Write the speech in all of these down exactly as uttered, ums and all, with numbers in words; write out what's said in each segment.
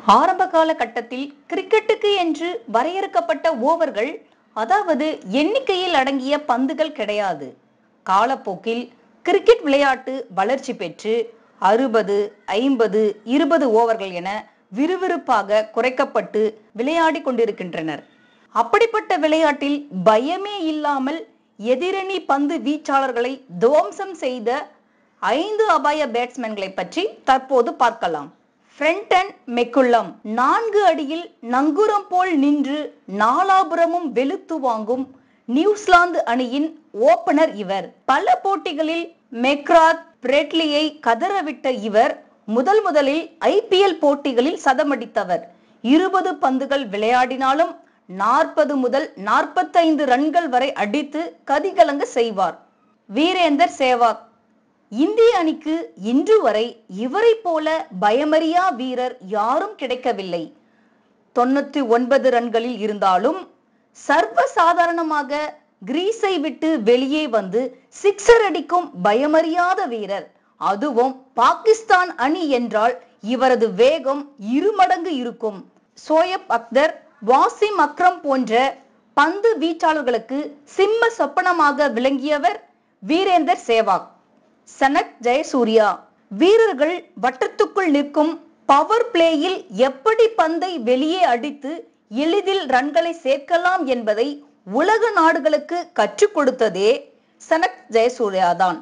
ஆரம்ப கால கட்டத்தில் கிரிக்கெட்டுக்கு என்று வரையறுக்கப்பட்ட ஓவர்கள், அதாவது எண்ணிக்கையில் அடங்கிய பந்துகள் கிடையாது. காலப்போக்கில் கிரிக்கெட் விளையாட்டு வளர்ச்சி பெற்று அறுபது, ஐம்பது, இருபது ஓவர்கள் என விறுவிறுப்பாக குறைக்கப்பட்டு விளையாடி கொண்டிருக்கின்றனர். அப்படிப்பட்ட விளையாட்டில் பயமே இல்லாமல் எதிரணி பந்து வீச்சாளர்களை துவம்சம் செய்த ஐந்து அபாய பேட்ஸ்மேன்களை பற்றி தற்போது பார்க்கலாம். ஃப்ரெண்டன் மெக்குல்லம் நான்கு அடியில் நங்கூரம் போல் நின்று நாலாபுரமும் வெளுத்து வாங்கும் நியூசிலாந்து அணியின் ஓபனர் இவர். பல போட்டிகளில் மெக்ராத், பிரெட்லியை கதறவிட்ட இவர் முதல் முதலில் ஐ பி எல் போட்டிகளில் சதமடித்தவர். இருபது பந்துகள் விளையாடினாலும் நாற்பது முதல் நாற்பத்தைந்து ரன்கள் வரை அடித்து கதிகலங்க செய்வார். வீரேந்தர் சேவாக் இந்திய அணிக்கு இன்று வரை இவரை போல பயமறியா வீரர் யாரும் கிடைக்கவில்லை. தொண்ணூத்தி ஒன்பது ரன்களில் இருந்தாலும் சர்வ சாதாரணமாக கிரீஸை விட்டு வெளியே வந்து சிக்ஸர் அடிக்கும் பயமறியாத வீரர். அதுவும் பாகிஸ்தான் அணி என்றால் இவரது வேகம் இருமடங்கு இருக்கும். சோயப் அக்தர், வாசிம் அக்ரம் போன்ற பந்து வீச்சாளர்களுக்கு சிம்ம சொப்பனமாக விளங்கியவர் வீரேந்தர் சேவாக். சனத் ஜெயசூர்யா வீரர்கள் வட்டத்துக்குள் நிற்கும் பவர் பிளேயில் எப்படி பந்தை வெளியே அடித்து எளிதில் ரன்களை சேர்க்கலாம் என்பதை உலக நாடுகளுக்கு கற்றுக் கொடுத்ததே சனத் ஜெயசூர்யா தான்.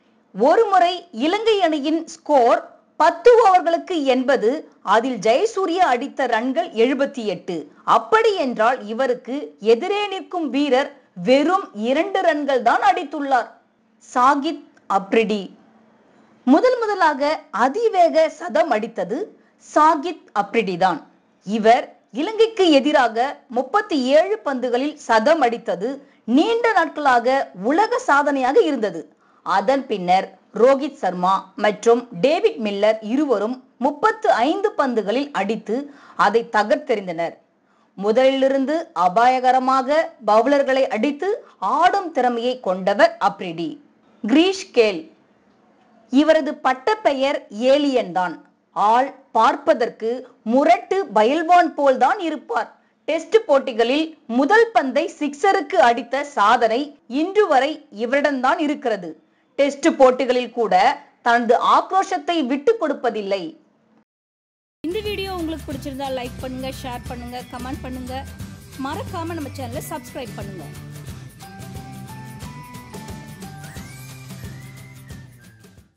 ஒருமுறை இலங்கை அணியின் ஸ்கோர் பத்து ஓவர்களுக்கு எண்பது, அதில் ஜெயசூர்யா அடித்த ரன்கள் எழுபத்தி எட்டு. அப்படி என்றால் இவருக்கு எதிரே நிற்கும் வீரர் வெறும் இரண்டு ரன்கள் தான் அடித்துள்ளார். சாகித் அப்ரிடி முதல் முதலாக அதிவேக சதம் அடித்தது சாகித் அப்ரிடி தான். இவர் இலங்கைக்கு எதிராக முப்பத்தி ஏழு பந்துகளில் சதம் அடித்தது நீண்ட நாட்களாக உலக சாதனையாக இருந்தது. அதன் பின்னர் ரோஹித் சர்மா மற்றும் டேவிட் மில்லர் இருவரும் முப்பத்து ஐந்து பந்துகளில் அடித்து அதை தகர்த்தெறிந்தனர். முதலிலிருந்து அபாயகரமாக பவுலர்களை அடித்து ஆடும் திறமையை கொண்டவர் அப்ரிடி. கிரீஷ் கேல் இவரது பட்ட பெயர் ஏலியன் தான். ஆள் பார்ப்பதற்கு முரட்டு பயில்வான் போல்தான் இருப்பார். டெஸ்ட் போட்டிகளில் முதல் பந்தை சிக்ஸருக்கு அடித்த சாதனை இன்று வரை இவரிடம்தான் இருக்கிறது. டெஸ்ட் போட்டிகளில் கூட தனது ஆக்ரோஷத்தை விட்டு கொடுப்பதில்லை. இந்த வீடியோ உங்களுக்கு பிடிச்சிருந்தா லைக் பண்ணுங்க, ஷேர் பண்ணுங்க, கமெண்ட் பண்ணுங்க. மறக்காம நம்ம சேனலை சப்ஸ்கிரைப் பண்ணுங்க.